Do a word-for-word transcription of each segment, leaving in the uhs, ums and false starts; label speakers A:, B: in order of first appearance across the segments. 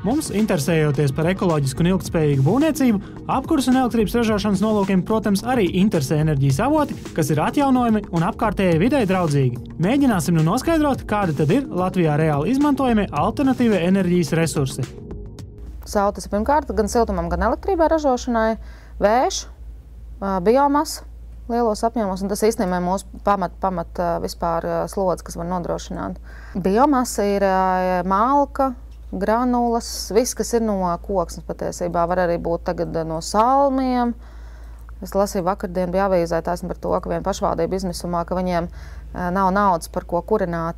A: Mums, interesējoties par ekoloģisku un ilgtspējīgu būvniecību, apkurs un elektrības ražošanas nolūkiem, protams, arī interesē enerģijas avoti, kas ir atjaunojami un apkārtējai videi draudzīgi. Mēģināsim nu noskaidrot, kādi tad ir Latvijā reāli izmantojami alternatīvie enerģijas resursi.
B: Saule tas ir pirmkārt gan siltumam, gan elektrībai ražošanai, vējš, biomasa lielos apjomos, un tas īstenībā ir mūsu pamat, pamat vispār slodze, kas var nodrošināt. Biomasa ir malka, granulas, viss, kas ir no koksnes patiesībā, var arī būt tagad no salmiem. Es lasīju vakardien, bija avīzē taisni par to, ka viena pašvaldība izmisumā, ka viņiem nav naudas, par ko kurināt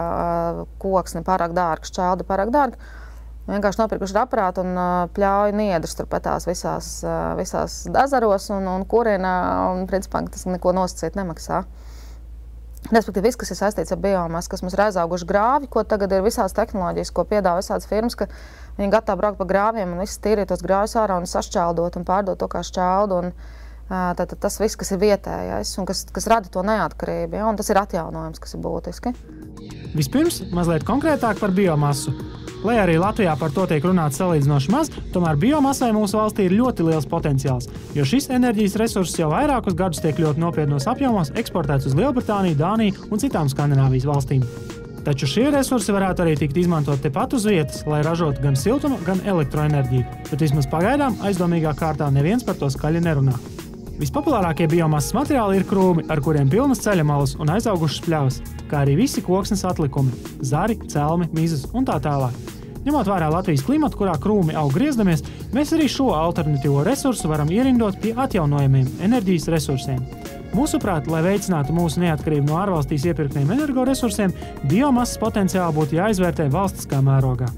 B: koksni pārāk dārgi, šķeldi pārāk dārgi. Vienkārši nopirkuši aparātu un pļauj niedrus turpatās visās, visās ezeros un, un kurina, un principā tas neko nosacīt nemaksā. Respektīvi, viss, kas ir saistīts ar biomasu, kas mums ir aizauguši grāvi, ko tagad ir visās tehnoloģijas, ko piedāvā visādas firmas, ka viņi gatavi braukt pa grāviem un viss tīrīt tos grāvjus ārā un sašķeldot un pārdot to kā šķeldu. Un, tātad tas viss, kas ir vietējais un kas, kas rada to neatkarību, ja, un tas ir atjaunojums, kas ir būtiski.
A: Vispirms mazliet konkrētāk par biomasu. Lai arī Latvijā par to tiek runāts salīdzinoši maz, tomēr biomasai mūsu valstī ir ļoti liels potenciāls, jo šis enerģijas resurss jau vairākus gadus tiek ļoti nopietnos apjomos eksportēts uz Lielbritāniju, Dāniju un citām Skandināvijas valstīm. Taču šie resursi varētu arī tikt izmantot tepat uz vietas, lai ražotu gan siltuma, gan elektroenerģiju, bet vismaz pagaidām aizdomīgā kārtā neviens par to skaļi nerunā. Vispopulārākie biomasas materiāli ir krūmi, ar kuriem pilnas ceļa malas un aizaugušas pļavas, kā arī visi koksnes atlikumi – zari, celmi, mizas un tā tālāk. Ņemot vērā Latvijas klimatu, kurā krūmi aug griezdamies, mēs arī šo alternatīvo resursu varam ierindot pie atjaunojamiem enerģijas resursiem. Mūsuprāt, lai veicinātu mūsu neatkarību no ārvalstīs iepirktiem energoresursiem, biomasas potenciāli būtu jāizvērtē valstiskā mērogā.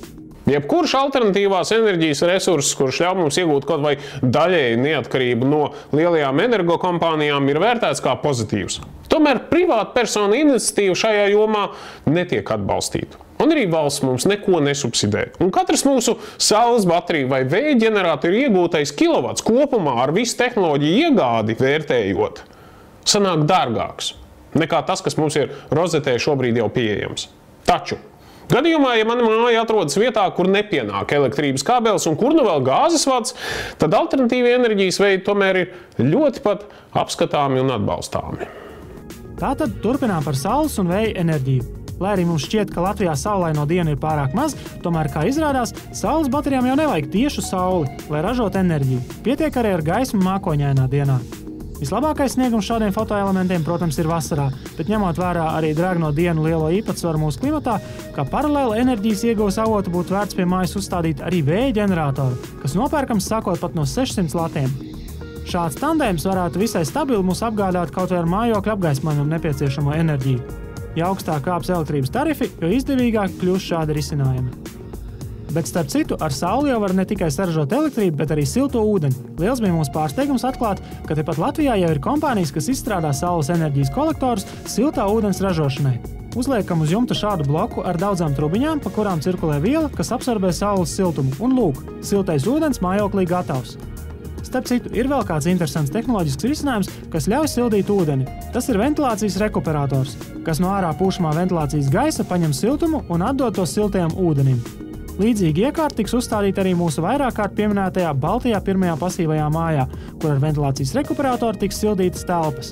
C: Jebkurš alternatīvās enerģijas resurss, kurš ļauj mums iegūt kaut vai daļēju neatkarību no lielajām energokompānijām, ir vērtēts kā pozitīvs. Tomēr privāta persona iniciatīva šajā jomā netiek atbalstīta. Un arī valsts mums neko nesubsidē. Un katrs mūsu saules bateriju vai vēja ģeneratoru iegūtais kilovats kopumā ar visu tehnoloģiju iegādi vērtējot, sanāk dārgāks nekā tas, kas mums ir rozetē šobrīd jau pieejams. Taču gadījumā, ja mana māja atrodas vietā, kur nepienāk elektrības kabelis un kur nu vēl gāzes vads, tad alternatīvi enerģijas veidi tomēr ir ļoti pat apskatāmi un atbalstāmi.
A: Tātad turpinām par saules un vēja enerģiju. Lai arī mums šķiet, ka Latvijā saulaino diena ir pārāk maz, tomēr, kā izrādās, saules baterijām jau nevajag tiešu sauli, lai ražotu enerģiju. Pietiek arī ar gaismu mākoņainā dienā. Vislabākais sniegums šādiem fotoelementiem, protams, ir vasarā, bet ņemot vērā arī drēgno dienu lielo īpatsvaru mūsu klimatā, kā paralēli enerģijas ieguvas avotu būtu vērts pie mājas uzstādīt arī vēja ģeneratoru, kas nopērkams sākot pat no sešsimt latiem. Šāds tandēms varētu visai stabili mūs apgādāt kaut vai ar mājokļa apgaismojumam nepieciešamo enerģiju. Ja augstāk kāps elektrības tarifi, jo izdevīgāk kļūst šādi risinājumi. Bet starp citu, ar sauli jau var ne tikai saražot elektrību, bet arī silto ūdeni. Liels bija mūsu pārsteigums atklāt, ka tepat Latvijā jau ir kompānijas, kas izstrādā saules enerģijas kolektorus siltā ūdens ražošanai. Uzliekam uz jumta šādu bloku ar daudzām trubiņām, pa kurām cirkulē viela, kas absorbē saules siltumu. Un lūk, siltais ūdens mājoklī gatavs. Starp citu, ir vēl kāds interesants tehnoloģisks risinājums, kas ļauj sildīt ūdeni. Tas ir ventilācijas rekuperators, kas no ārā pūšamā ventilācijas gaisa paņem siltumu un atdod to siltajam ūdenim. Līdzīgi iekārta tiks uzstādīta arī mūsu vairāk kārt pieminētajā Baltijā pirmajā pasīvajā mājā, kur ar ventilācijas rekuperatoru tiks sildītas telpas.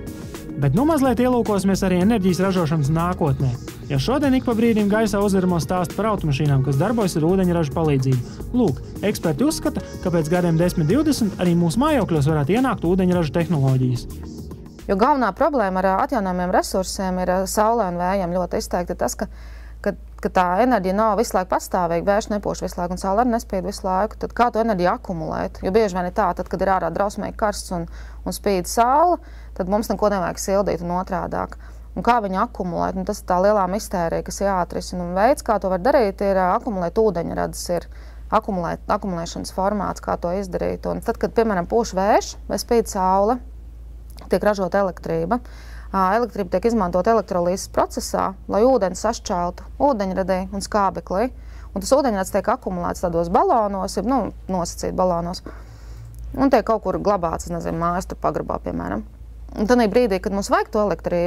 A: Bet nu mazliet ielūkosimies arī enerģijas ražošanas nākotnē. Ja šodien ik pa brīdim gaisā uzvirmo stāstu par automašīnām, kas darbojas ar ūdeņraža palīdzību. Lūk, eksperti uzskata, ka pēc gadiem desmit divdesmit arī mūsu mājokļos varētu ienākt ūdeņraža tehnoloģijas.
B: Jo galvenā problēma ar atjaunojamiem resursiem ir saulē un vējiem ļoti izteikti tas, ka, ka, ka tā enerģija nav visu laiku pastāvīga, vējš nepūš visu laiku un saule arī nespīd visu laiku. Tad kā to enerģiju akumulēt? Jo bieži vien ir tā, tad, kad ir ārā drausmīgi karsts un, un spīd saule, tad mums neko nevajag sildīt un otrādāk. Un kā viņu akumulēt? Un tas ir tā lielā mistērija, kas jāatrisina. Un veids, kā to var darīt, ir akumulēt ūdeņradis, ir akumulēt, akumulēšanas formāts, kā to izdarīt. Un tad, kad, piemēram, pūš vējš vai spīd saule, tiek ražota elektrība. Elektrība tiek izmantot elektrolīzes procesā, lai ūdeni sašķeltu ūdeņradī un skābeklī. Un tas ūdeņrads tiek akumulēts tādos balonos, nu, nosacīt balonos. Un tiek kaut kur glabāts, nezinu, mājas tur pagrabā, piemēram. Un tad brīdī, kad mums vajag to elektrību,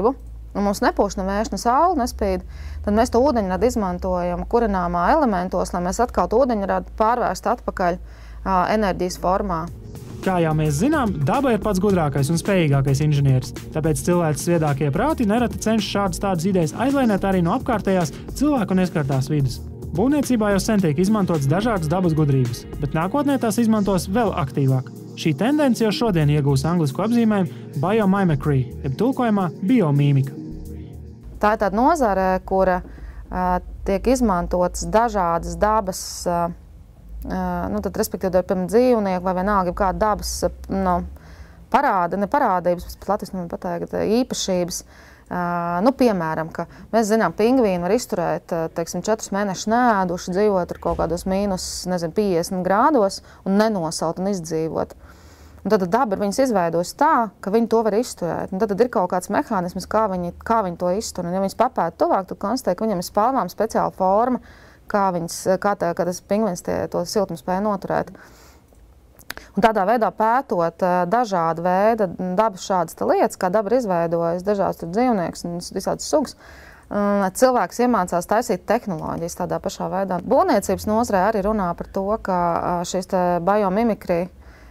B: un mums nepūš ne vējš, ne saule nespīd, tad mēs to ūdeņradu izmantojam kurināmā elementos, lai mēs atkal to ūdeņradu pārvērstu atpakaļ uh, enerģijas formā.
A: Kā jau mēs zinām, daba ir pats gudrākais un spējīgākais inženieris. Tāpēc cilvēks viedākie prāti nereti cenšas šādas tādas idejas aizlainēt arī no apkārtējās cilvēku neskartās vidas. Būvniecībā jau sen tiek izmantotas dažādas dabas gudrības, bet nākotnē tās izmantos vēl aktīvāk. Šī tendence jau šodien iegūs anglisku apzīmējumu biomimicry, jeb tulkojumā biomīmika.
B: Tā ir tāda nozare, kura uh, tiek izmantotas dažādas dabas, uh, uh, nu, tad, respektīvi, piemēram, dzīvnieku vai vienalga kāda dabas uh, nu, parāda, ne parādības, bet pat latviski man pateikt, īpašības. Uh, nu, piemēram, ka mēs zinām, pingvīni var izturēt, teiksim, četrus mēnešus neēduši, dzīvot ar kaut kādos mīnus, nezinu, piecdesmit grādos un nenosalt un izdzīvot. Un tad daba ir viņas izveidojusi tā, ka viņi to var izturēt. Un tad ir kaut kāds mehānisms, kā viņi, kā viņi to iztur. Un ja viņas papēta tuvāk, tad konstatē, ka viņam ir spalvām speciāla forma, kā, viņas, kā, tā, kā tas pingvīns tie, to siltumu spēja noturēt. Un tādā veidā pētot dažādu veidu dabas šādas lietas, kā daba ir izveidojusi dažādas dzīvniekus un visādas sugas, cilvēks iemācās taisīt tehnoloģijas tādā pašā veidā. Būvniecības nozarē arī runā par to, ka šīs biomimikri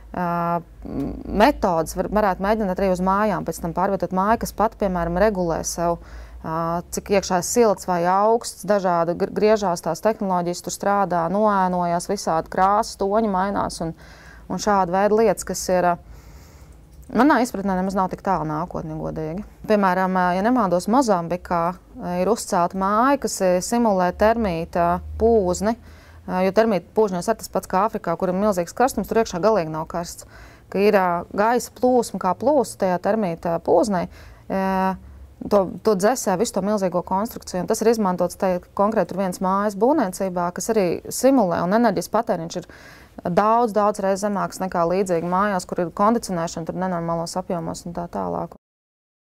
B: metodas var, varētu mēģināt arī uz mājām, pēc tam pārvietot māju, kas pat, piemēram, regulē sev, cik iekšā ir silts vai augsts, dažādi griežās tās tehnoloģijas tur strādā, noēnojās, visādi krāsas, toņi mainās un, un šāda veida lietas, kas ir, manā izpratnē nemaz nav tik tālu nākotni, godīgi. Piemēram, ja nemaldos, Mozambikā ir uzcelta māja, kas simulē termīta pūzni, jo termīta pūžņos ir tas pats kā Āfrikā, kur ir milzīgs karstums, tur iekšā galīgi nav karsts. Ka ir gaisa plūsma, kā plūst tajā termīta pūznei, to, to dzesē visu to milzīgo konstrukciju. Un tas ir izmantots te, konkrēti tur viens mājas būvniecībā, kas arī simulē, un enerģijas patēriņš ir daudz, daudz reiz zemāks nekā līdzīgi mājās, kur ir kondicionēšana tur nenormālos apjomos un tā tālāk.